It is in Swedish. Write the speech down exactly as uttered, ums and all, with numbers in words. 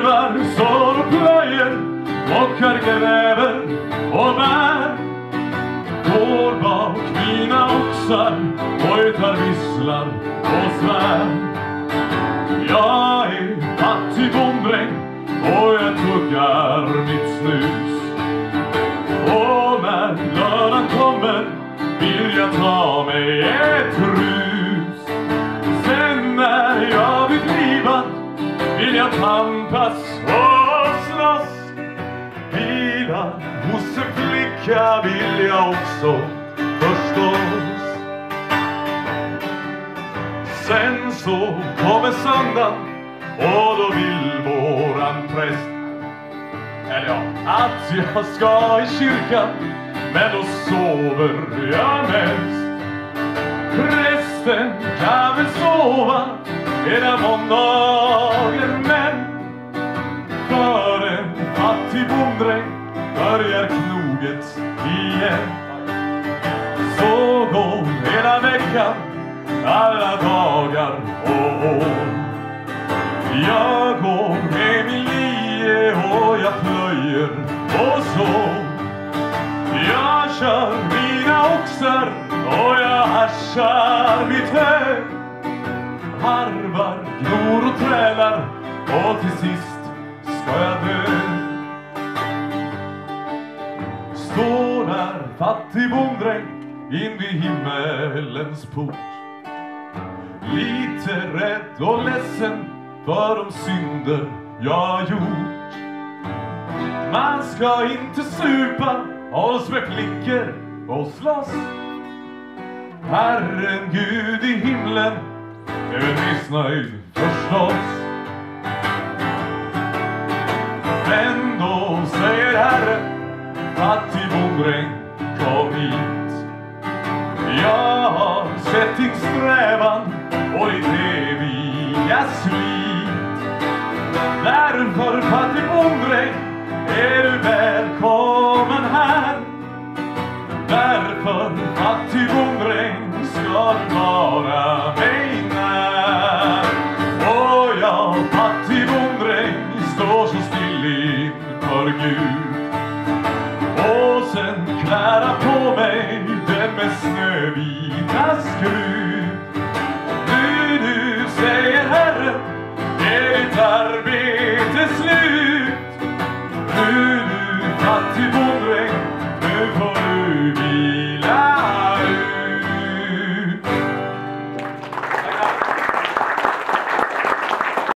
harvar, sår och plöjer, plockar gräver och bär. Går bak mina oxar, hojtar, visslar och svär. Jag är fattig bonddräng och jag tuggar mitt snus. Och när lördagen kommer vill jag ta mig ett rus. Sen när jag blir livad vill jag tampas och slåss. Vila hos en flicka vill jag också förstås. Sen så kommer söndag och då vill våran präst, eller ja, att jag ska i kyrkan, men då sover jag mest. Prästen kan väl sova hela måndagen, men för en fattig bonddräng börjar knoget igen. Så går hela veckan, alla dagar och år. Jag går med min lie och jag plöjer och så. Jag kör mina oxar och jag haschar mitt hö. Harvar, gnor och trälar och till sist ska jag dö. Står där fattig bonddräng in vid himmelens port. Lite rädd och ledsen för de synder jag gjort. Man ska inte supa, hålls med flickor och slåss. Herren Gud i himlen är väl missnöjd förstås. Men då säger Herren, fattig bonddräng, kom hit. Jag har sett din strävan och ditt eviga slit. Därför, fattig bonddräng, är du välkommen här. Därför, fattig bonddräng, ska du vara mig när. Och jag, fattig bonddräng, står så still inför Gud. Och sen klär jag på mig den med snövita skrud. Nu, nu, säger Herren, är ditt arbete slut. Nu, nu, fattig bonddräng,